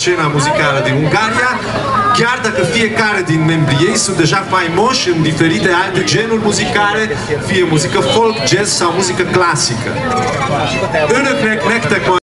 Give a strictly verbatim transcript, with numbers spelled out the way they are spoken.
scena muzicală din Ungaria, chiar dacă fiecare din membrii ei sunt deja faimoși în diferite alte genuri muzicale, fie muzică folk, jazz sau muzică clasică. Önöknek nektek